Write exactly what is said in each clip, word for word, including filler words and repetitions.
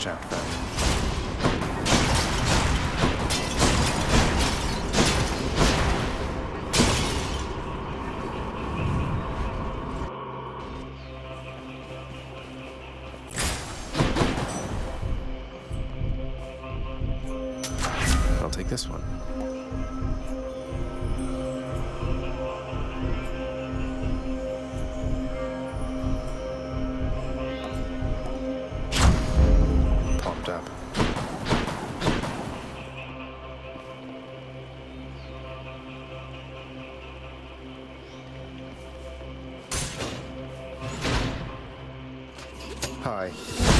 chap then. I'll take this one. Popped up. Hi.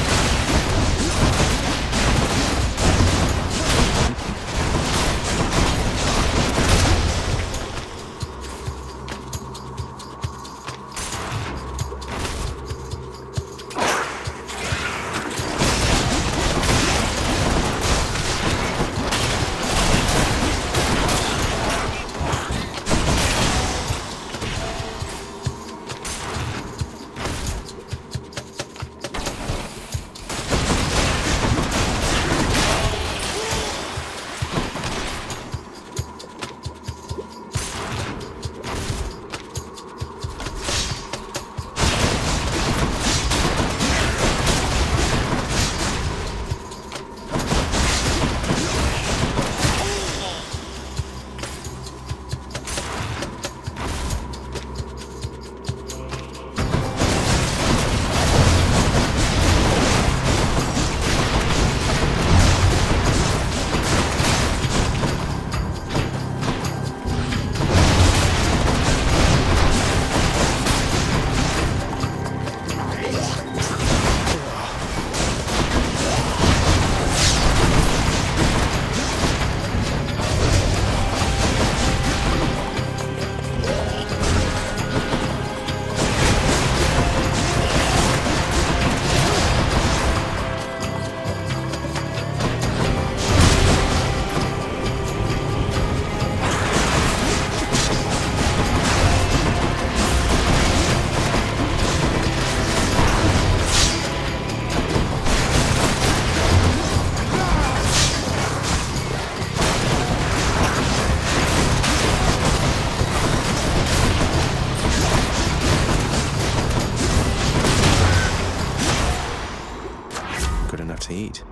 Good enough to eat.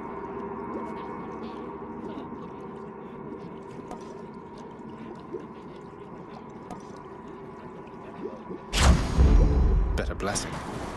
Better blessing.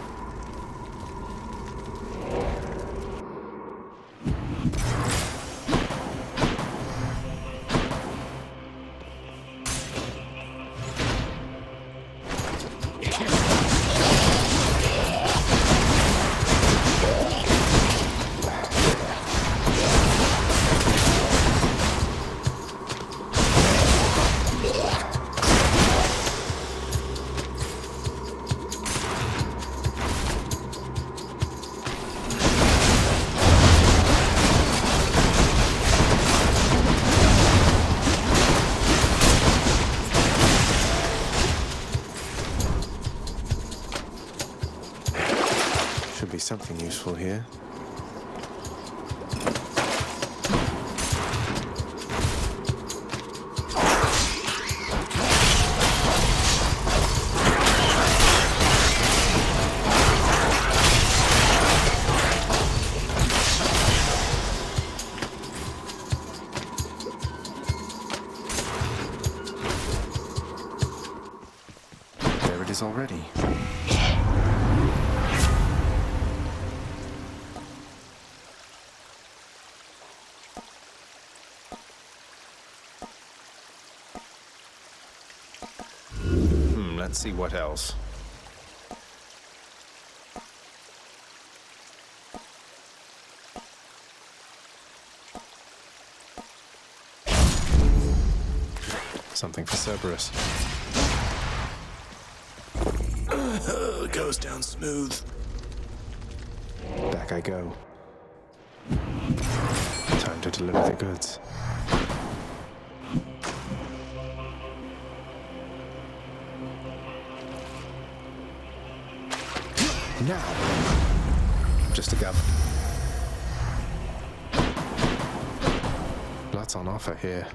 Should be something useful here. There it is already. Let's see what else. Something for Cerberus. Uh, goes down smooth. Back I go. Time to deliver the goods. Now, just a gov. that's on offer here.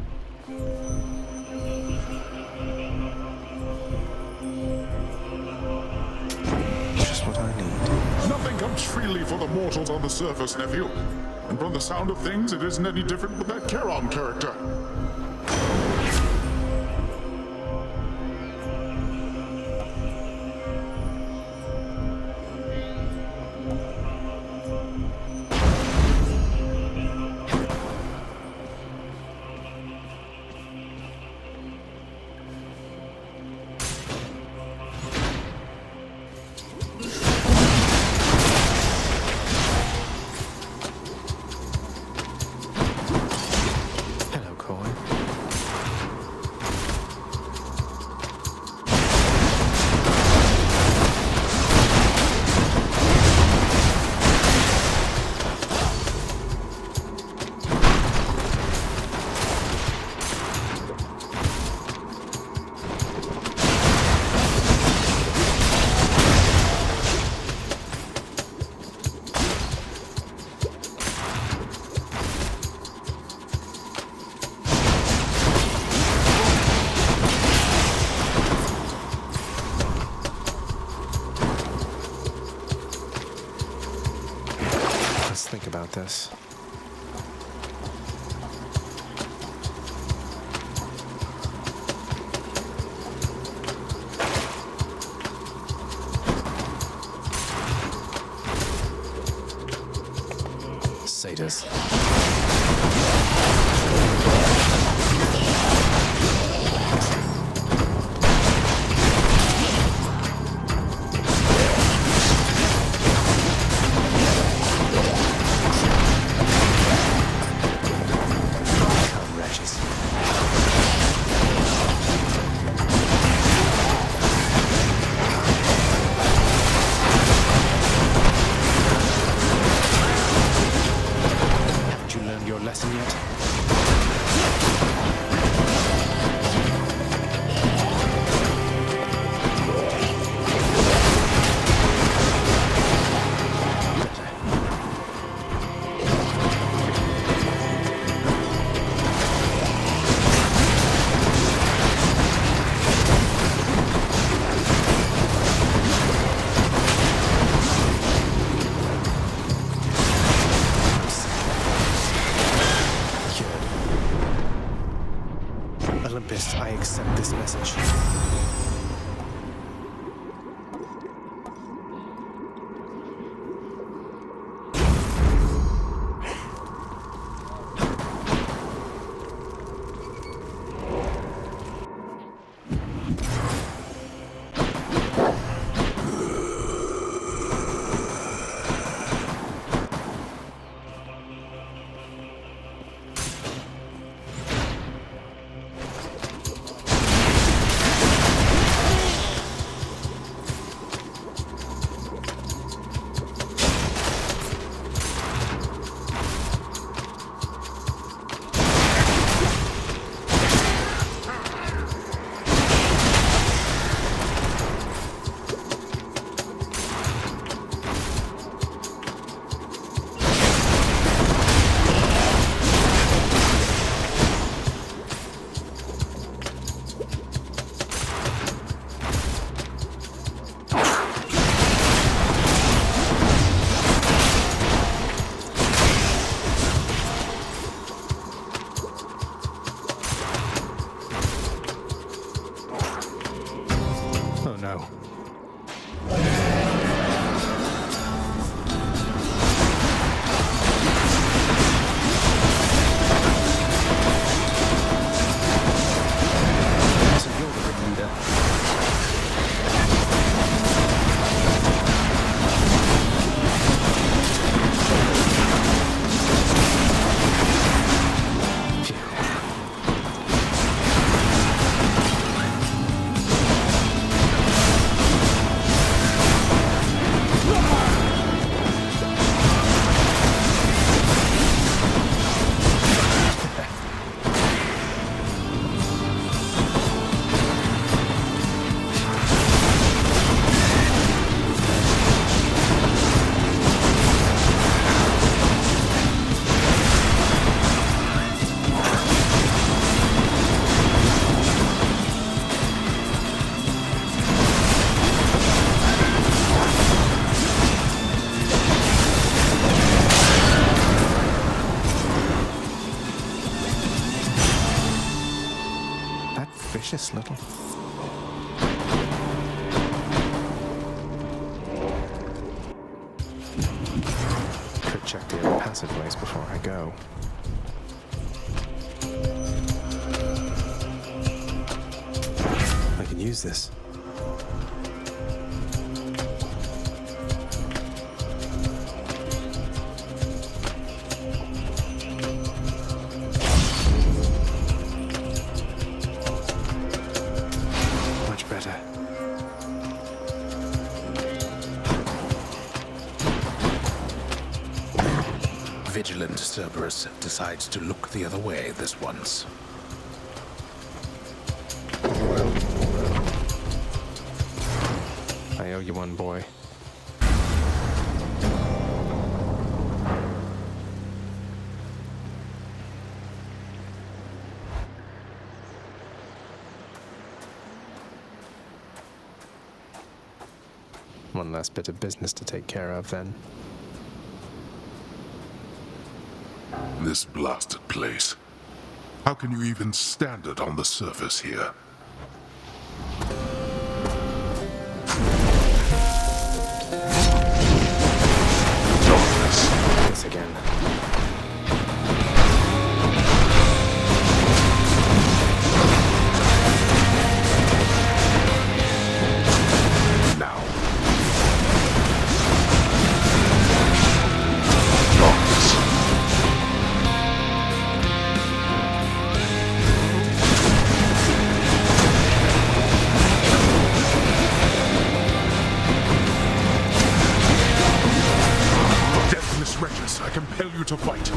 Just what I need. Nothing comes freely for the mortals on the surface, nephew. And from the sound of things, it isn't any different with that Charon character. Think about this. Satyrs. Lesson yet? precious little. Could check the other passageways before I go. I can use this. Much better. Vigilant Cerberus decides to look the other way this once. I owe you one, boy. One last bit of business to take care of, then. This blasted place. How can you even stand it on the surface here? This again. Now. Darkness. Deathless wretches, I compel you to fight.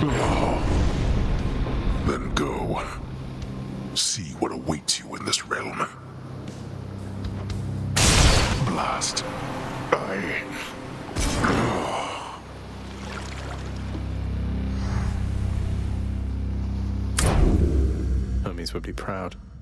Then go. See what awaits you in this realm. Blast. I... Hermes would be proud.